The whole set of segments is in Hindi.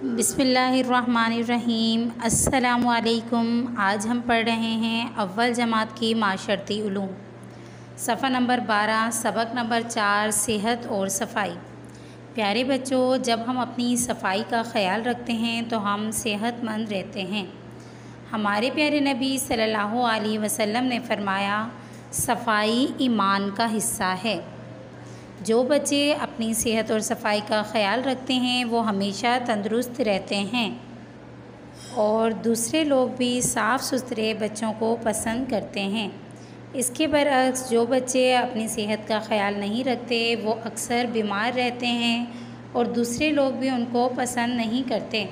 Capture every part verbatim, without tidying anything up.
बिस्मिल्लाहिर्रहमानिर्रहीम। अस्सलामुअलैकुम। आज हम पढ़ रहे हैं अव्वल जमात की माशरती उलूम, सफ़ा नंबर बारह, सबक नंबर चार, सेहत और सफाई। प्यारे बच्चों, जब हम अपनी सफाई का ख्याल रखते हैं तो हम सेहतमंद रहते हैं। हमारे प्यारे नबी सल्लल्लाहु अलैहि वसल्लम ने फरमाया, सफाई ईमान का हिस्सा है। जो बच्चे अपनी सेहत और सफाई का ख्याल रखते हैं वो हमेशा तंदुरुस्त रहते हैं और दूसरे लोग भी साफ़ सुथरे बच्चों को पसंद करते हैं। इसके बरअक्स जो बच्चे अपनी सेहत का ख्याल नहीं रखते वो अक्सर बीमार रहते हैं और दूसरे लोग भी उनको पसंद नहीं करते।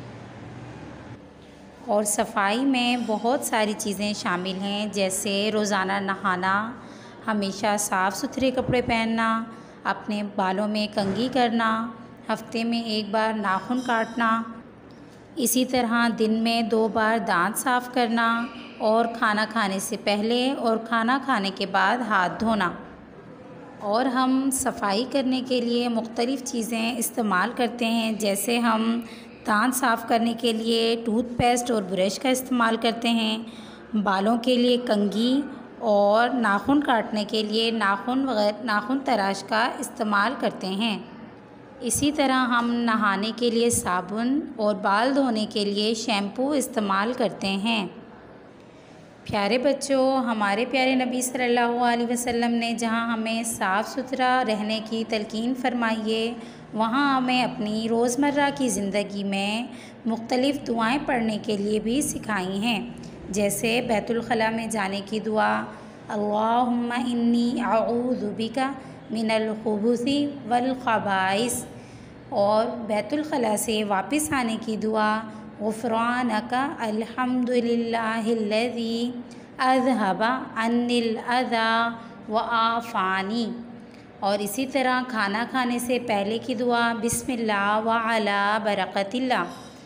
और सफाई में बहुत सारी चीज़ें शामिल हैं, जैसे रोज़ाना नहाना, हमेशा साफ़ सुथरे कपड़े पहनना, अपने बालों में कंघी करना, हफ्ते में एक बार नाखून काटना, इसी तरह दिन में दो बार दांत साफ़ करना और खाना खाने से पहले और खाना खाने के बाद हाथ धोना। और हम सफाई करने के लिए मुख्तलिफ़ चीज़ें इस्तेमाल करते हैं, जैसे हम दांत साफ़ करने के लिए टूथपेस्ट और ब्रश का इस्तेमाल करते हैं, बालों के लिए कंघी और नाखून काटने के लिए नाखून वगैरह नाखून तराश का इस्तेमाल करते हैं। इसी तरह हम नहाने के लिए साबुन और बाल धोने के लिए शैम्पू इस्तेमाल करते हैं। प्यारे बच्चों, हमारे प्यारे नबी सल्लल्लाहु अलैहि वसल्लम ने जहाँ हमें साफ़ सुथरा रहने की तलकीन फरमाई है, वहाँ हमें अपनी रोज़मर्रा की ज़िंदगी में मुख्तलिफ़ दुआएं पढ़ने के लिए भी सिखाई हैं, जैसे बैतुल खला में जाने की दुआ, अल्लाहुम्मा इन्नी अऊज़ु बिका मिनल खुबुसी वल खबाइस, और बैतुल खला से वापस आने की दुआ, गुफ़रानका अल्हम्दुलिल्लाहिल्लज़ी अज़हबा अन्निल अज़ा व आफ़ानी। और इसी तरह खाना खाने से पहले की दुआ, बिस्मिल्लाह व अला बरकतिल्लाह,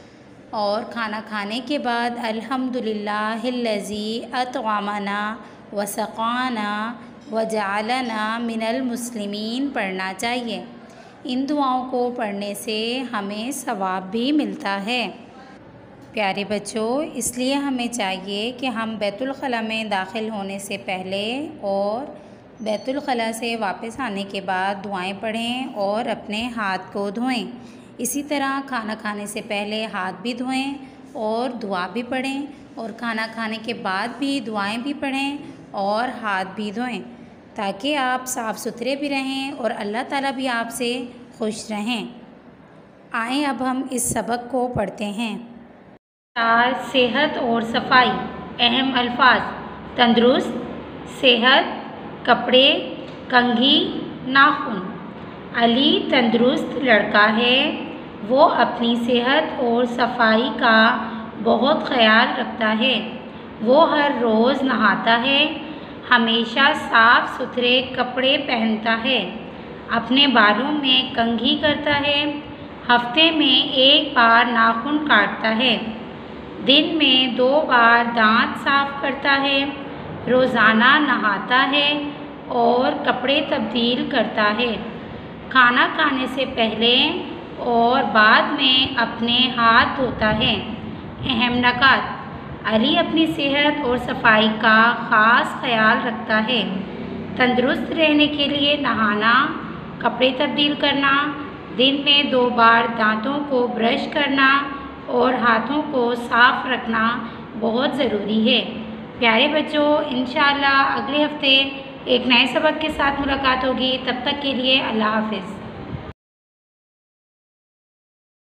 और खाना खाने के बाद अल्हम्दुलिल्लाहिल्लज़ी अतअमना व सक़ाना व जअलना मिनल मुस्लिमीन पढ़ना चाहिए। इन दुआओं को पढ़ने से हमें सवाब भी मिलता है। प्यारे बच्चों, इसलिए हमें चाहिए कि हम बैतुल खला में दाखिल होने से पहले और बैतुल खला से वापस आने के बाद दुआएं पढ़ें और अपने हाथ को धोएं। इसी तरह खाना खाने से पहले हाथ भी धोएं और दुआ भी पढ़ें, और खाना खाने के बाद भी दुआएं भी पढ़ें और हाथ भी धोएं, ताकि आप साफ़ सुथरे भी रहें और अल्लाह ताला भी आपसे खुश रहें। आएँ अब हम इस सबक को पढ़ते हैं। चार, सेहत और सफाई। अहम अल्फाज: तंदुरुस्त, सेहत, कपड़े, कंघी, नाखून। अली तंदुरुस्त लड़का है। वो अपनी सेहत और सफाई का बहुत ख्याल रखता है। वो हर रोज़ नहाता है, हमेशा साफ़ सुथरे कपड़े पहनता है, अपने बालों में कंघी करता है, हफ्ते में एक बार नाखून काटता है, दिन में दो बार दांत साफ़ करता है, रोज़ाना नहाता है और कपड़े तब्दील करता है, खाना खाने से पहले और बाद में अपने हाथ धोता है। अहम नकात: अली अपनी सेहत और सफाई का ख़ास ख्याल रखता है। तंदुरुस्त रहने के लिए नहाना, कपड़े तब्दील करना, दिन में दो बार दांतों को ब्रश करना और हाथों को साफ़ रखना बहुत ज़रूरी है। प्यारे बच्चों, इंशाअल्लाह अगले हफ्ते एक नए सबक के साथ मुलाकात होगी। तब तक के लिए अल्लाह हाफ़िज़।